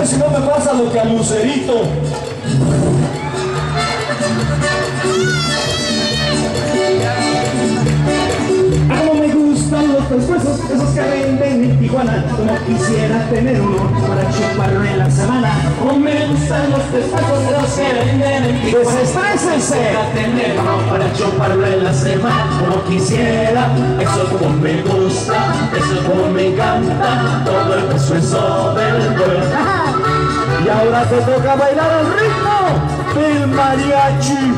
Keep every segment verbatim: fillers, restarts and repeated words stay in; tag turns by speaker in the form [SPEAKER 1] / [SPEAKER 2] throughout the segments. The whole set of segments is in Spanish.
[SPEAKER 1] si no me pasa lo que a Lucerito. Como me gustan los pescuezos, esos que venden en Tijuana. Como quisiera tener uno para chuparlo en la semana. Como me gustan los pescuezos, esos que venden en Tijuana. Desestrésense. Quisiera tener uno para chuparlo en la semana. Como quisiera, eso como me gusta, eso como me encanta. Todo el pescuezo del cuerpo. Y ahora te toca bailar al ritmo del mariachi.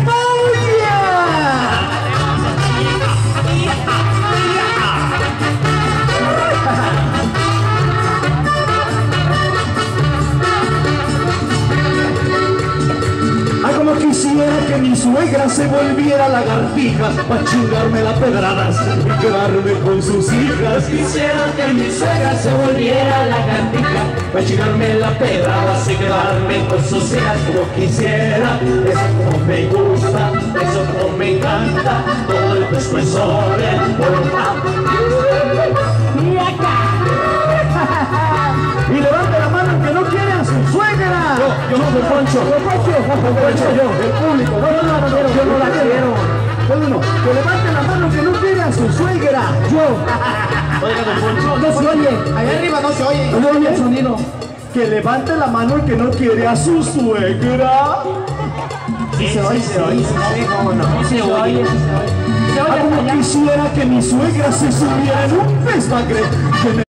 [SPEAKER 1] Ah, como quisiera que mi suegra se volviera lagartija para chingarme las pedradas y quedarme con sus hijas. Quisiera que mi suegra se volviera lagartija para chingarme las pedradas y quedarme con sus hijas. Como quisiera, eso como me gusta, eso como me encanta, todo el pescuezo del cuerpo. Y acá. Y levante la mano que no quiere a su suegra. Yo, yo no soy Poncho. Yo, Poncho, yo, el público. No, no, no, no, yo no la quiero. Todo uno, que levante la mano que no quiere a su suegra. Yo. Oiga, don Poncho. No se oye. Allá arriba no se oye. No oye el sonido. Que levante la mano el que no quiere a su suegra. Sí se oye, se oye. No, no, se oye. Como quisiera que mi suegra se subiera en un pez bagre.